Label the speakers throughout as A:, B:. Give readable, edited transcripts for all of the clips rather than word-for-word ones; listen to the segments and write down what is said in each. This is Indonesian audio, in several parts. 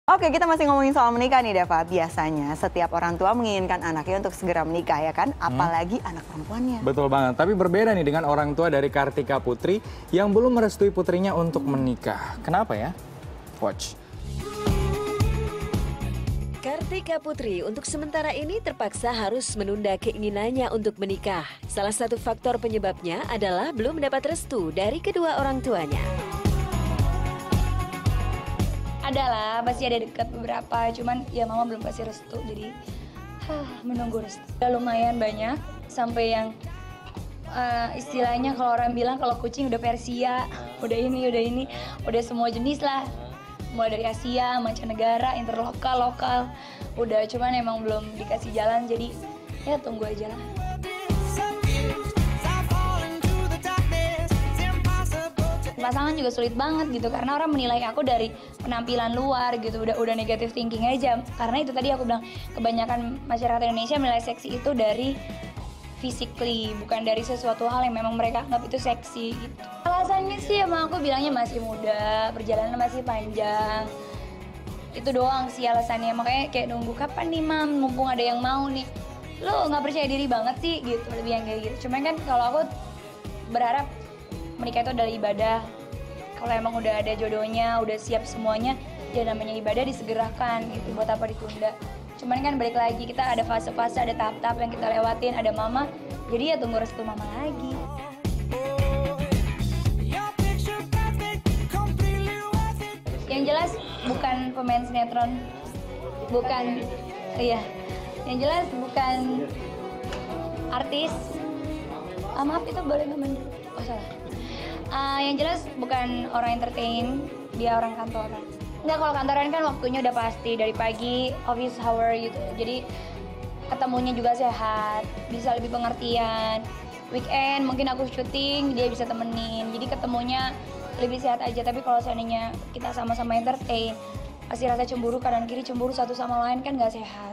A: Oke, kita masih ngomongin soal menikah nih, Deva. Biasanya setiap orang tua menginginkan anaknya untuk segera menikah, ya kan? Apalagi anak perempuannya.
B: Betul banget, tapi berbeda nih dengan orang tua dari Kartika Putri yang belum merestui putrinya untuk menikah. Kenapa ya? Watch.
C: Kartika Putri untuk sementara ini terpaksa harus menunda keinginannya untuk menikah. Salah satu faktor penyebabnya adalah belum mendapat restu dari kedua orang tuanya.
D: Adalah, pasti ada dekat beberapa, cuman ya mama belum kasih restu, jadi menunggu restu. Udah lumayan banyak, sampai yang istilahnya kalau orang bilang kalau kucing udah Persia, udah ini, udah semua jenis lah. Mulai dari Asia, mancanegara, interlokal, lokal, udah, cuman emang belum dikasih jalan, jadi ya tunggu aja lah. Pasangan juga sulit banget gitu karena orang menilai aku dari penampilan luar gitu, udah negative thinking aja. Karena itu tadi aku bilang, kebanyakan masyarakat Indonesia menilai seksi itu dari physically, bukan dari sesuatu hal yang memang mereka anggap itu seksi gitu. Alasannya sih emang aku bilangnya masih muda, perjalanan masih panjang. Itu doang sih alasannya, makanya kayak nunggu kapan nih mam, mumpung ada yang mau nih. Lo nggak percaya diri banget sih gitu, lebih yang kayak gitu. Cuman kan kalau aku berharap menikah itu adalah ibadah. Kalau emang udah ada jodohnya, udah siap semuanya, ya namanya ibadah disegerakan gitu, buat apa ditunda. Cuman kan balik lagi, kita ada fase-fase, ada tahap-tahap yang kita lewatin, ada mama, jadi ya tunggu restu mama lagi. Yang jelas bukan pemain sinetron, bukan, yang jelas bukan artis. Maaf, itu boleh ngomong dulu? Oh salah. Yang jelas bukan orang entertain, dia orang kantoran. Enggak, kalau kantoran kan waktunya udah pasti, dari pagi, office hour gitu. Jadi ketemunya juga sehat, bisa lebih pengertian. Weekend mungkin aku syuting, dia bisa temenin. Jadi ketemunya lebih sehat aja. Tapi kalau seandainya kita sama-sama entertain, pasti rasa cemburu, kanan kiri cemburu satu sama lain kan nggak sehat.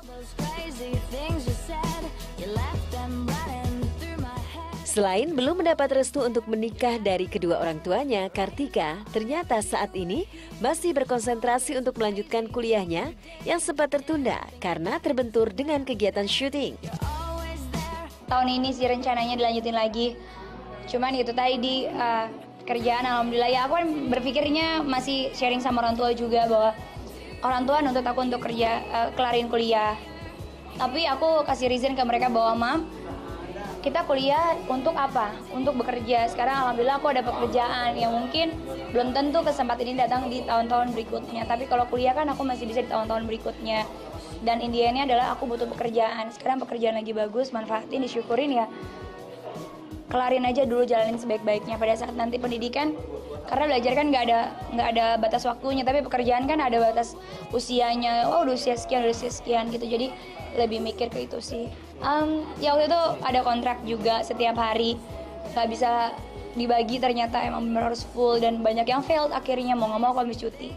C: Selain belum mendapat restu untuk menikah dari kedua orang tuanya, Kartika ternyata saat ini masih berkonsentrasi untuk melanjutkan kuliahnya yang sempat tertunda karena terbentur dengan kegiatan syuting.
D: Tahun ini sih rencananya dilanjutin lagi, cuman itu tadi di kerjaan alhamdulillah ya, aku kan berpikirnya masih sharing sama orang tua juga bahwa orang tua nuntut aku untuk kerja, kelarin kuliah. Tapi aku kasih reason ke mereka bahwa mam, kita kuliah untuk apa? Untuk bekerja. Sekarang alhamdulillah aku ada pekerjaan yang mungkin belum tentu kesempatan ini datang di tahun-tahun berikutnya. Tapi kalau kuliah kan aku masih bisa di tahun-tahun berikutnya. Dan intinya adalah aku butuh pekerjaan. Sekarang pekerjaan lagi bagus, manfaatin, disyukurin ya. Kelarin aja dulu, jalanin sebaik-baiknya. Pada saat nanti pendidikan, karena belajar kan nggak ada batas waktunya. Tapi pekerjaan kan ada batas usianya. Oh udah usia sekian gitu. Jadi lebih mikir ke itu sih. Ya waktu itu ada kontrak juga setiap hari, nggak bisa dibagi, ternyata emang benar harus full dan banyak yang failed akhirnya, mau nggak mau aku ambil cuti.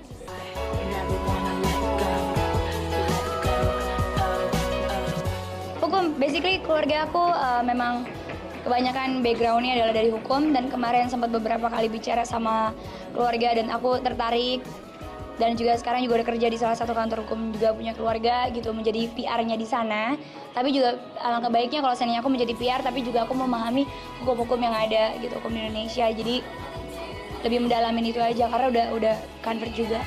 D: Hukum, basically keluarga aku memang kebanyakan backgroundnya adalah dari hukum, dan kemarin sempat beberapa kali bicara sama keluarga dan aku tertarik. Dan juga sekarang juga udah kerja di salah satu kantor hukum, juga punya keluarga gitu, menjadi PR-nya di sana. Tapi juga alangkah baiknya kalau seandainya aku menjadi PR, tapi juga aku memahami hukum-hukum yang ada gitu, hukum di Indonesia. Jadi lebih mendalamin itu aja karena udah convert juga.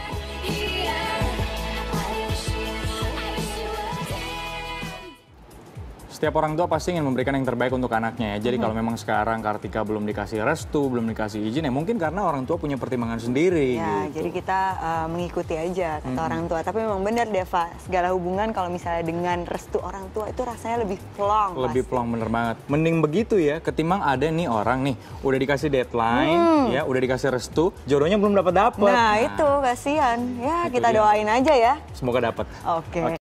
B: Setiap orang tua pasti ingin memberikan yang terbaik untuk anaknya ya. Jadi kalau memang sekarang Kartika belum dikasih restu, belum dikasih izin, ya mungkin karena orang tua punya pertimbangan sendiri.
A: Ya,
B: gitu.
A: jadi kita mengikuti aja kata orang tua. Tapi memang benar Deva, segala hubungan kalau misalnya dengan restu orang tua itu rasanya lebih plong.
B: Lebih plong, bener banget. Mending begitu ya, ketimbang ada nih orang nih, udah dikasih deadline, ya udah dikasih restu, jodohnya belum dapat.
A: Nah itu kasihan. Ya
B: itu
A: kita
B: dia.
A: doain aja ya.
B: Semoga dapat.
A: Oke.